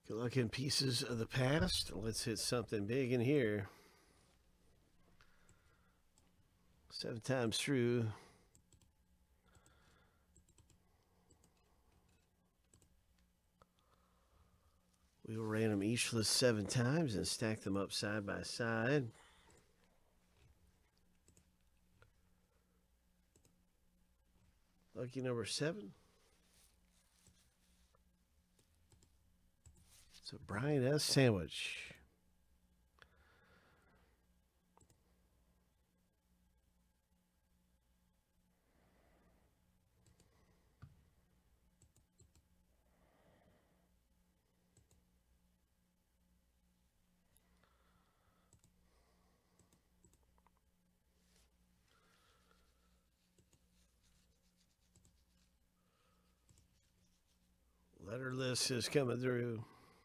Good luck in pieces of the past. Let's hit something big in here. 7 times through. We will random each list 7 times and stack them up side by side. Lucky number 7. It's a Brian S. sandwich. Letter list is coming through.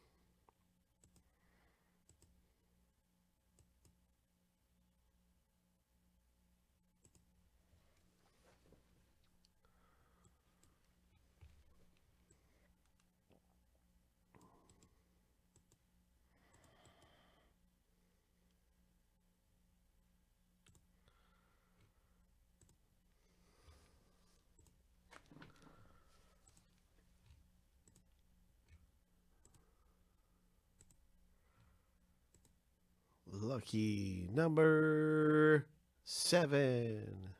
Lucky number 7.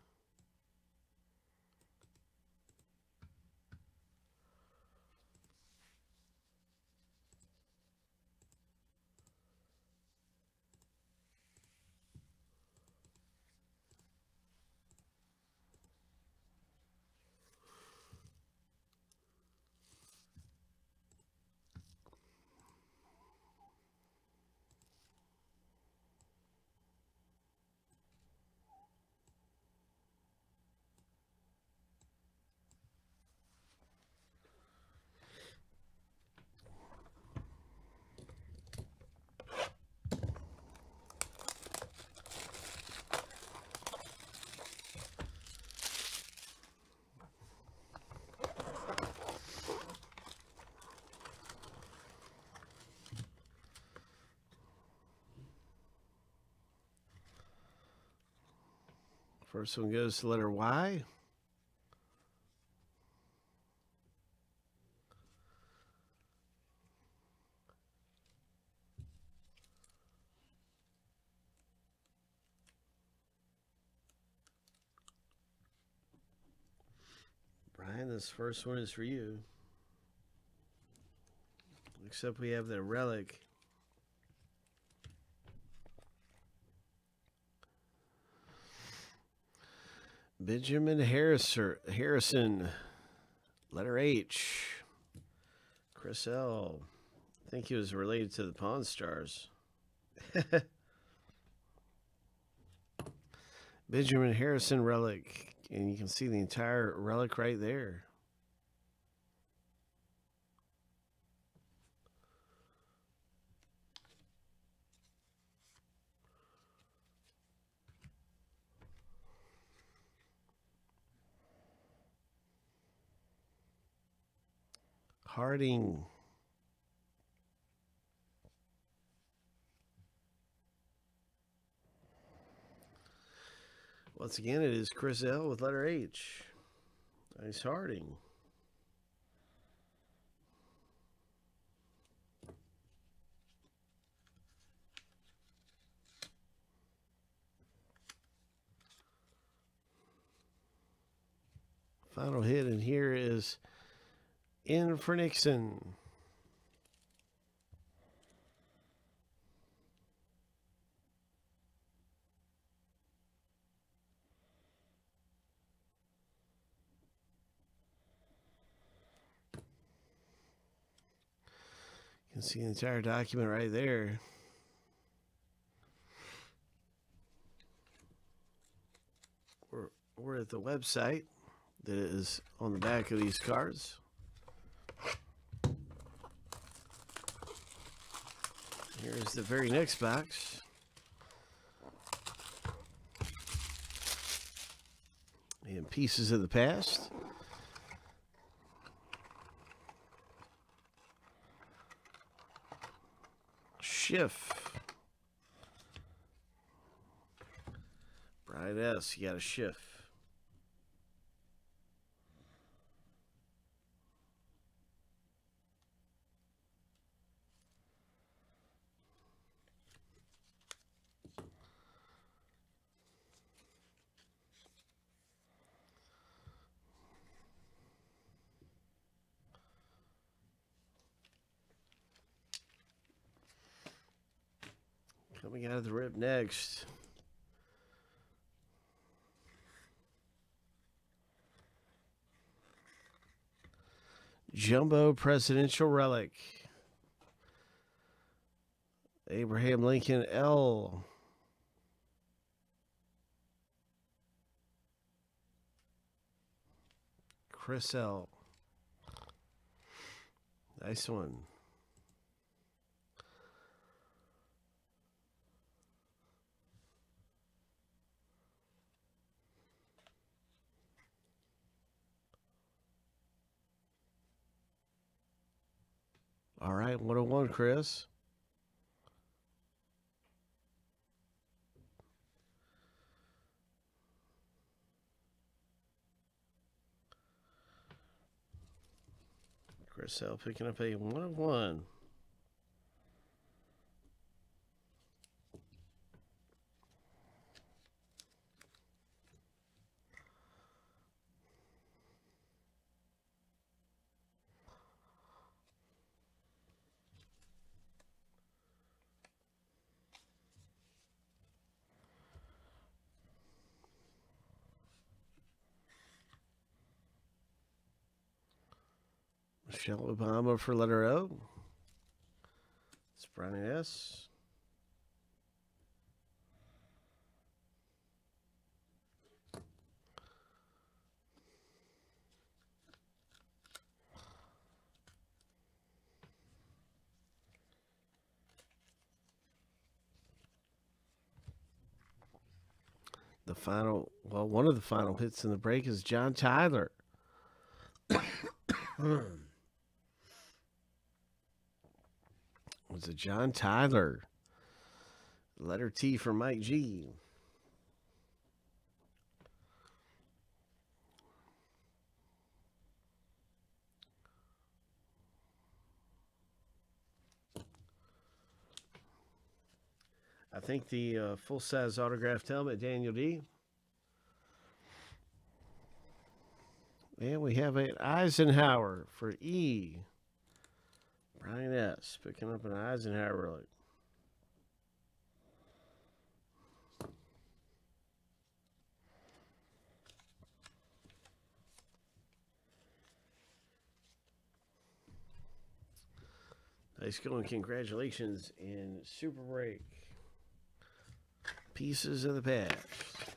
First one goes to letter Y. Brian, this first one is for you. Except we have the relic. Benjamin Harrison, letter H. Chris L. I think he was related to the Pawn Stars. Benjamin Harrison relic, and you can see the entire relic right there. Harding. Once again, it is Chris L with letter H. Nice Harding. Final hit in here is in for Nixon. You can see the entire document right there. We're at the website that is on the back of these cards. Here's the very next box. And pieces of the past. Schiff. Brian S., you got a Schiff. Coming out of the rip next. Jumbo Presidential Relic. Abraham Lincoln L. Chris L. Nice one. All right, 101, Chris. Chris L picking up a 101. Michelle Obama for letter O. It's Brian S. The final, well, one of the final hits in the break is John Tyler. Was it John Tyler? Letter T for Mike G. I think the full-size autographed helmet, Daniel D. And we have an Eisenhower for E. Brian S. Picking up an Eisenhower relic. Nice going. Congratulations in Super Break. Pieces of the past.